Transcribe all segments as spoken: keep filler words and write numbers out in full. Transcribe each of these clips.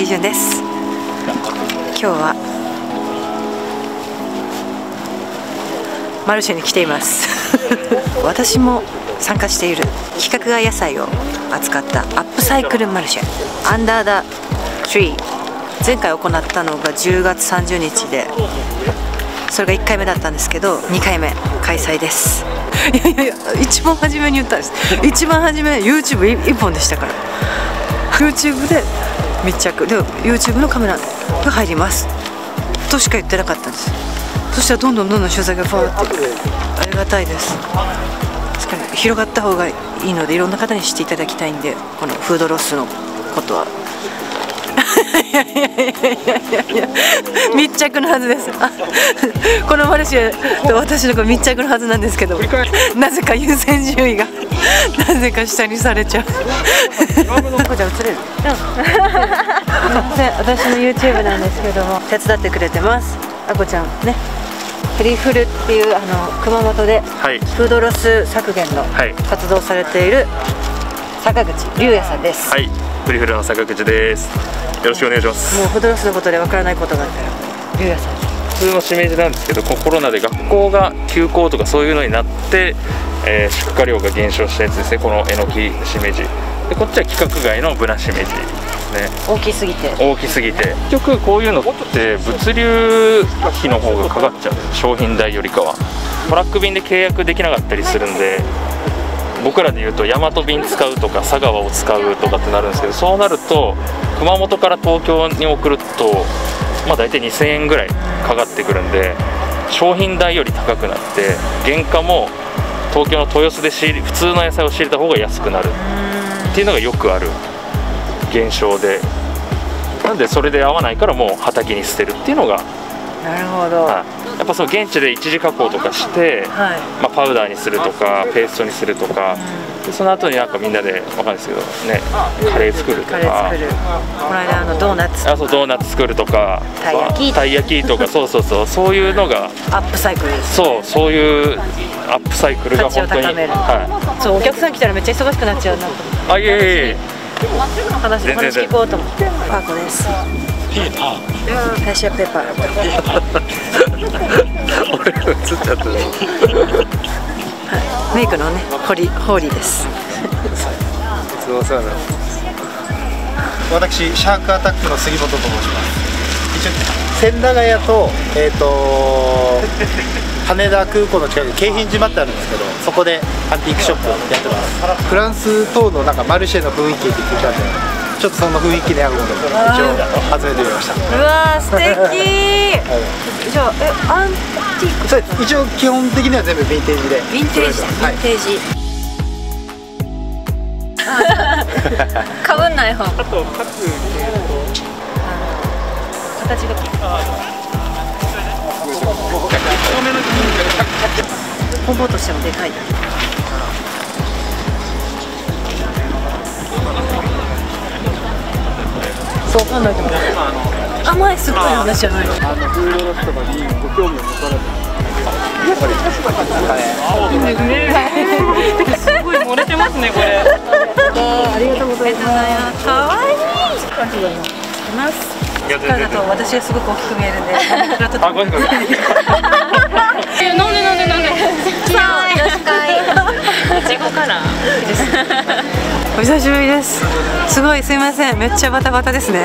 じゅんです。今日はマルシェに来ています私も参加している規格外野菜を扱ったアップサイクルマルシェアンダーダトリー、前回行ったのがじゅうがつさんじゅうにちで、それがいっかいめだったんですけどにかいめ開催です。いやいやいや、一番初めに言ったんです。一番初め ユーチューブ いっぽんでしたから、 ユーチューブ で密着で ユーチューブ のカメラが入りますとしか言ってなかったんです。そしたらどんどんどんどん取材がファーってありがたいです。広がった方がいいので、いろんな方に知っていただきたいんで、このフードロスのことはいやいやいやいやいや密着のはずです。このマルシェと私の密着のはずなんですけど、なぜか優先順位がなぜか下にされちゃう。こちゃん映れる？私の ユーチューブ なんですけども、手伝ってくれてます。あこちゃんね。フリーフルっていうあの熊本でフードロス削減の活動されている坂口龍也さんです。 はい、フリーフルの坂口です。よろしくお願いします。 もうフードロスのことでわからないことがあったら龍也さん。 普通のしめじなんですけど、コロナで学校が休校とかそういうのになって、えー、出荷量が減少したやつですね。このえのきしめじで、こっちは規格外のブナしめじ。ね、 大きすぎて大きすぎて結局こういうのって物流費の方がかかっちゃう、商品代よりかは。トラック便で契約できなかったりするんで、僕らでいうと大和便使うとか佐川を使うとかってなるんですけど、そうなると熊本から東京に送るとまあ大体にせんえんぐらいかかってくるんで、商品代より高くなって原価も東京の豊洲で仕入れ普通の野菜を仕入れた方が安くなるっていうのがよくある現象で、なんでそれで合わないからもう畑に捨てるっていうのが。 なるほど、 はい、やっぱその現地で一次加工とかして、はい、まあパウダーにするとかペーストにするとか、うん、でその後になんかみんなでわかんないですけどね、カレー作るとか、 この間あのドーナツあそうドーナツ作るとか、たい焼き、たい焼きとかそうそうそうそういうのがアップサイクルです、 ね、そうそういうアップサイクルが本当に、 はい、そうお客さん来たらめっちゃ忙しくなっちゃうなと思って。 あいえいえいえ、 話話聞こうと思って。パーコです。ペシャペッパー。 俺が映っちゃった。 メイクのね、ホリホーリーです。 いつもお世話になります。 私シャークアタックの杉本と申します。一応千駄ヶ谷とえっと羽田空港の近くに京浜島ってあるんですけど、そこでアンティークショップをやってます。フランス等のなんかマルシェの雰囲気って聞いたんで、ちょっとその雰囲気で合うので一応集めてみました。 うわー素敵じゃあえアンティーク、 そうです。一応基本的には全部ヴィンテージで。 ヴィンテージ、ヴィンテージかぶんない方。あと各形がポンポンとしてもでかい。そうわかんないけど甘いすっごい話じゃないの。あのフードロスとかにご興味を持たれて。やっぱりすごい漏れてますねこれ。 ありがとうございます。可愛いいます。だと私がすごく大きく見えるんで。 あ、ごめんごめん。 なんでなんでなんで。 さあ、よろしくい。 いちごからです。 お久しぶりです。すごいすいません。めっちゃバタバタですね。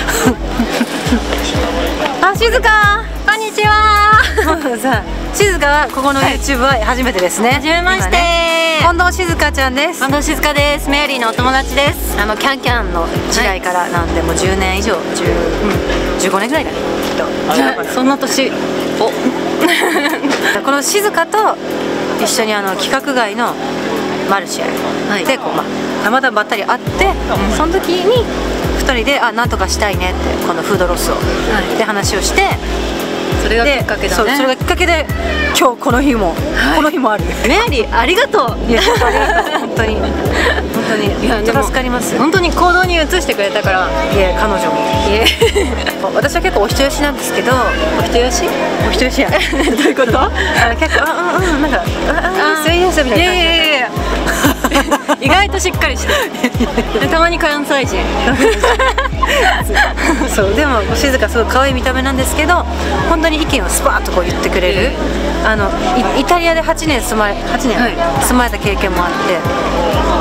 あ、静香。 こんにちは。 さあ、静香はここの ユーチューブ は初めてですね。 はじめまして。 近藤静香ちゃんです。 近藤静香です。メアリーのお友達です。 あのキャンキャンの時代からなんで、もうじゅうねん以上、じゅう、うん、じゅうごねんぐらいだね。きっと。そんな年。お。この静香と一緒にあの規格外のマルシェでこうまあたまたまばったり会って、その時にふたりであなんとかしたいねってこのフードロスをで話をして。 それがきっかけだね。 そう、それがきっかけで今日この日も、はい、この日もある。 メアリーありがとう。 いやありがとう本当に本当にいや助かります。 本当に行動に移してくれたから。 いや彼女も。いや私は結構お人よしなんですけど。 お人よし？ お人よしや。どういうこと？あ結構あうんうんなんかああそういうやつみたいな感じ。いやいやいや。 意外としっかりしてる。でたまに関西人。 そうでも静香すごい可愛い見た目なんですけど、本当に意見をスパーッとこう言ってくれる。あのイイタリアではちねん住まれはちねん住まれた経験もあって、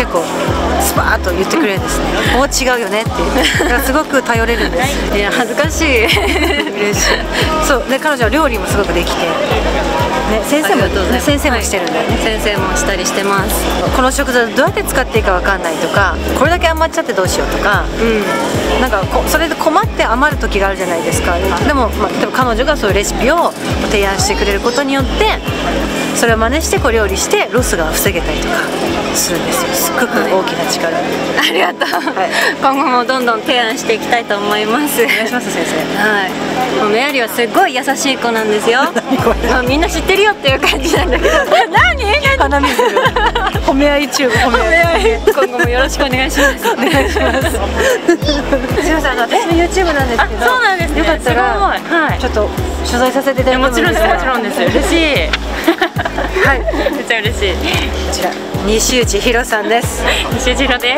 結構スパーッと言ってくれるんですね。こう違うよねっていう。だからすごく頼れるんです。 いや恥ずかしい。 嬉しい。そうで彼女は料理もすごくできて、ね、先生も先生もしてるんだよね。 先生もしたりしてます。 この食材どうやって使っていいかわかんないとか、これだけ余っちゃってどうしようとか、うん、なんかこそれで困って余る時があるじゃないですか。でも、まあ、でも彼女がそういうレシピを提案してくれることによって、それを真似してこう料理してロスが防げたりとかするんですよ。すっごく大きな力、はい、 ありがとう、はい、今後もどんどん提案していきたいと思います。 お願いします先生。 はい、もうメアリーはすごい優しい子なんですよ。まあみんな知ってるよっていう感じなんだけど。何？ 鼻水る。褒め合い中褒め合い。 今後もよろしくお願いします。 お願いします。すみません、あの私の YouTube なんですけど、 そうなんですね。 よかったら、 はい、 ちょっと取材させていただいてもいいですか？ もちろんです、もちろんです。嬉しい。 はい、 めっちゃ嬉しい。 こちら西内ひろさんです。 西内ひろです。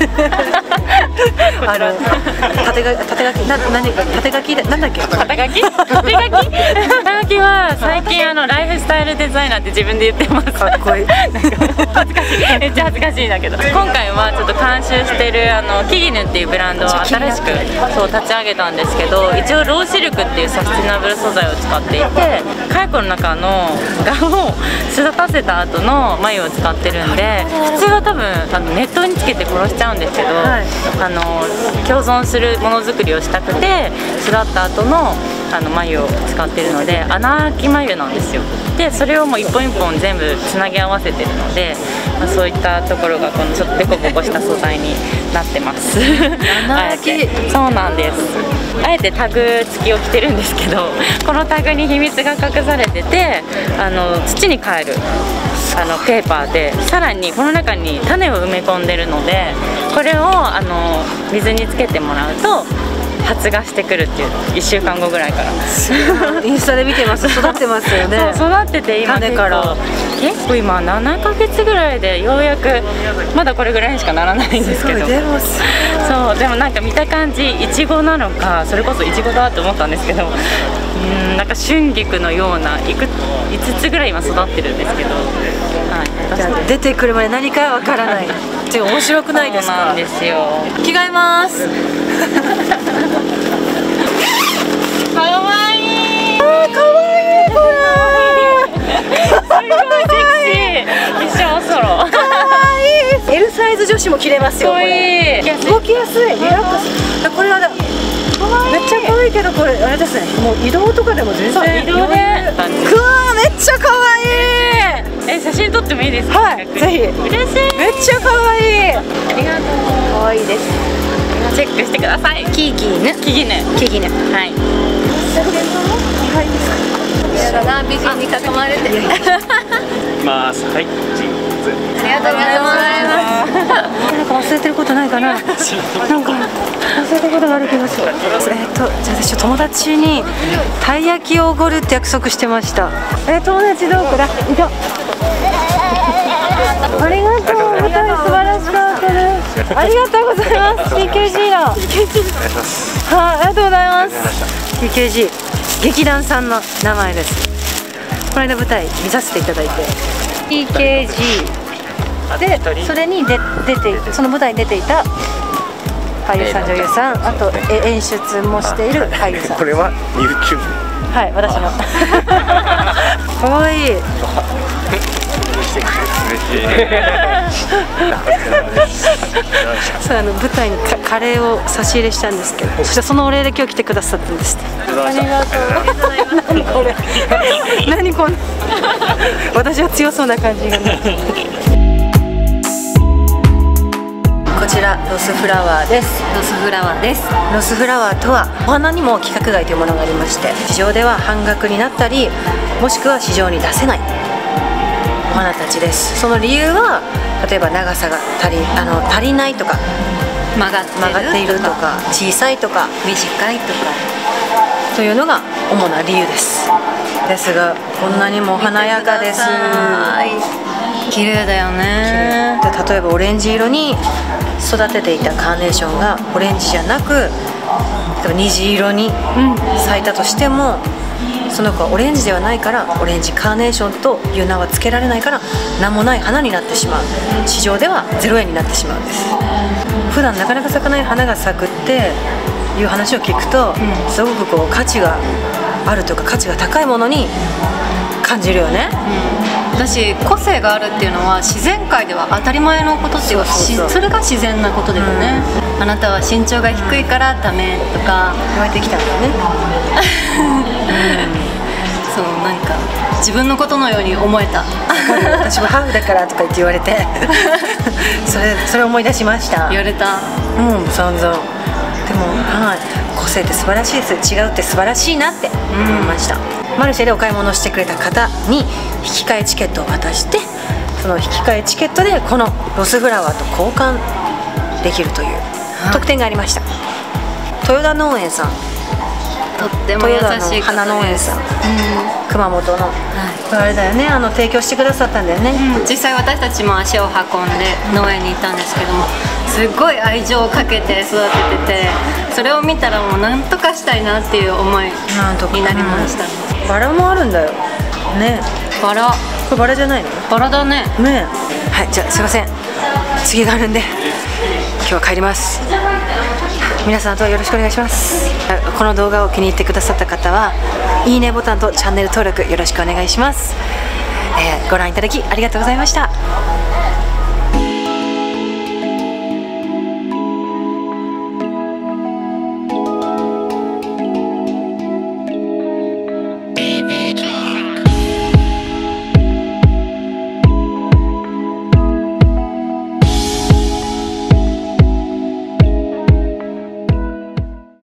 あの縦が縦書きな何縦書きなんだっけ？ 縦書き？縦書き？縦書きは最近あのライフスタイルデザイナーって自分で言ってます。 かっこいい。 恥ずかしい。めっちゃ恥ずかしいんだけど。今回はちょっと監修してるあのキギヌっていうブランドを新しくそう立ち上げたんですけど、一応ローシルクっていうサスティナブル素材を使っていて、蚕の中の蛾を育たせた後の繭を使ってるんで、普通は多分あの熱湯につけて殺しちゃうんですけど、はい、あの共存するものづくりをしたくて育った後のあの繭を使ってるので、穴あき繭なんですよ。でそれをもう一本一本全部つなぎ合わせてるので、まあ、そういったところがこのちょっとデコボコした素材になってます。 穴あきそうなんです。あえてタグ付きを着てるんですけど、このタグに秘密が隠されてて、あの土に帰るあのペーパーで、さらにこの中に種を埋め込んでるので、これをあの水につけてもらうと発芽してくるっていう、いっしゅうかんごぐらいから。 インスタで見てます。育ってますよね。 そう育ってて、今結構結構今ななかげつぐらいでようやく、まだこれぐらいにしかならないんですけど、 でもそうでもなんか見た感じいちごなのか、それこそいちごだと思ったんですけど、うんなんか春菊のようないくいつつぐらい今育ってるんですけど、はい、 じゃあ出てくるまで何かわからない。ちょっと面白くないですか？ そうなんですよ。 着替えます。 かわいい。 あ、かわいいこれ。 すごいセクシー。一緒おそろ。 かわいい。L サイズ女子も着れますよ。 かわいい。 動きやすい。リラックス。これはめっちゃ可愛いけど、これあれですね。もう移動とかでも全然。 移動で。うわーめっちゃ可愛い。 え写真撮ってもいいですか？ はい、ぜひ。 嬉しい。 めっちゃ可愛い。 ありがとう。 可愛いです。 チェックしてください。 キーキーね。 キギヌ。 キギヌ。 はい。 やだな、美人に囲まれて。 ます。はい。 ありがとうございます。 なんか忘れてることないかな。なんか忘れてることがある気がする。えっとじゃあ私友達にたい焼きをおごるって約束してました。え友達どこだ？いた。ありがとう。舞台素晴らしかったです。ありがとうございます。ティーケージー だ。ティーケージー。はい、ありがとうございます。ティーケージー 劇団さんの名前です。この間舞台見させていただいて。ティーケージー。でそれに出出てその舞台に出ていた俳優さん、女優さん、あとえ演出もしている俳優さん。 これは YouTube。 はい、私も。可愛いい。そうあの舞台にカカレーを差し入れしたんですけど、そしてそのお礼で今日来てくださったんですって。ありがとう。何これ。何この。私は強そうな感じがね。こちらロスフラワーです。 ロスフラワーです。 ロスフラワーとはお花にも規格外というものがありまして、市場では半額になったり、もしくは市場に出せないお花たちです。その理由は例えば長さが足りあの足りないとか、 曲がってる曲がっているとか小さいとか短いとかというのが主な理由です。ですがこんなにも華やかです。 綺麗だよね。 で例えばオレンジ色に育てていたカーネーションがオレンジじゃなく、例えば虹色に咲いたとしても、その子はオレンジではないからオレンジカーネーションという名は付けられないから名もない花になってしまう。市場ではゼロえんになってしまうんです。普段なかなか咲かない花が咲くっていう話を聞くと、うん、すごくこう価値があるというか価値が高いものに感じるよね。 うん、だし個性があるっていうのは自然界では当たり前のことっていうか、それが自然なことだよね。うん、あなたは身長が低いからダメとか言われてきたんだよね。 うんそうなんか自分のことのように思えた。 私もハーフだからとか言って言われてそれそれ思い出しました。 言われた。 うん散々。でもはい個性って素晴らしいです。違うって素晴らしいなって思いました。うん、マルシェでお買い物してくれた方に引き換えチケットを渡して、その引き換えチケットでこのロスフラワーと交換できるという特典がありました。豊田農園さん、 とっても優しい方です。 花農園さん、うん、熊本の、はい、これあれだよね、あの提供してくださったんだよね。 うん、実際私たちも足を運んで農園に行ったんですけども、すごい愛情をかけて育ててて、それを見たらもうなんとかしたいなっていう思いになりました。 うん、バラもあるんだよね。 バラ、これバラじゃないの？ バラだね。 ね。はい、じゃあすいません、次があるんで今日は帰ります。皆さんとよろしくお願いします。この動画を気に入ってくださった方はいいねボタンとチャンネル登録よろしくお願いします。えー、ご覧いただきありがとうございました。